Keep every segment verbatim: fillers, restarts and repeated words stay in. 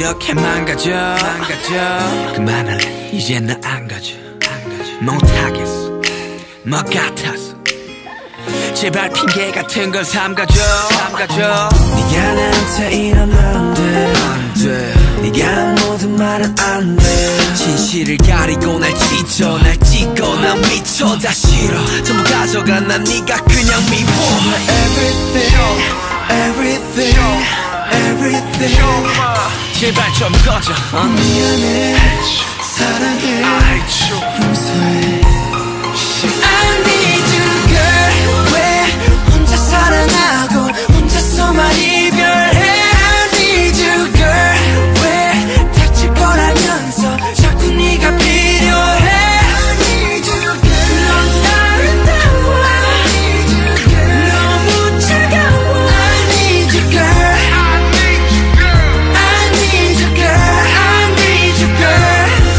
이렇게 망가져, 망가져. 그만할래 이제 나 안 가져, 안 가져. 못하겠어 뭐 같아서 제발 핑계 같은 걸 삼가줘, 삼가줘. 네가 나한테 이러면 안 돼, 안 돼. 네가 한 모든 말은 안 돼. 진실을 가리고 날 찢어, 날 찢고 난 미쳐. 다 싫어 전부 가져가 난 네가 그냥 미워. Everything, everything, everything. 제발 좀 꺼져. 어? 미안해, 사랑해, 용서해. I need you girl. 왜 혼자 사랑하고 혼자서만 이별해. I need you girl. 왜 다칠 거라면서 자꾸 네가 필요해. I need you girl. 넌 아름다워. I need you girl. 너무 차가워. I need you girl. I need you girl. I need you girl. I need you girl.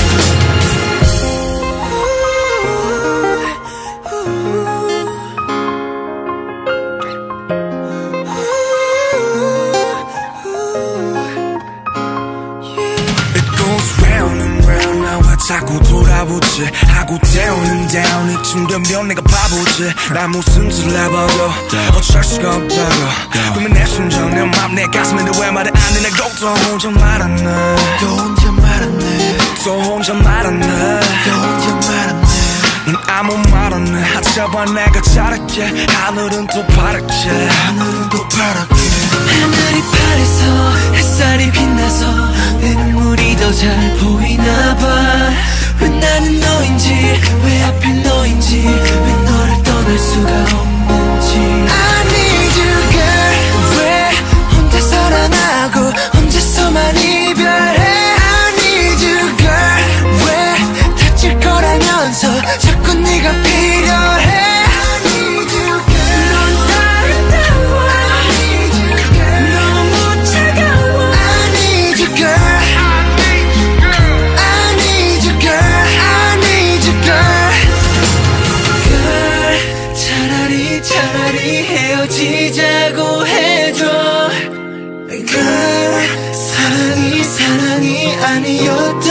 자꾸 돌아보지 하고 태우는 down 이쯤 되면 내가 바보지. 날 무슨 짓을 해봐도 어쩔 수가 없다고. 그러면 내 심정 내 맘 내 가슴인데 왜 말을 안 해. 내고 또 혼자 말았네, 또 혼자 말았네, 또 혼자 말았네, 또 혼자 말았네. 넌 아무 말 안 해. 하자봐 내가 잘할게. 하늘은 또 파랗게, 하늘은 또 파랗게. 하늘이 파래서 햇살이 빛나서 내 눈물이 더 잘 보이나 봐. 왜 나는 너인지 왜 하필 너인지 왜 너를 떠날 수가 없는지. I need you girl. 왜 혼자 사랑하고 혼자서만 이별해. I need you girl. 왜 다칠 거라면서 자꾸 네가 필요해. I need you girl. 넌 아름다워. I need you girl. 너무 차가워. I need you girl. 차라리 헤어지자고 해줘. Girl, 사랑이 사랑이 아니었다.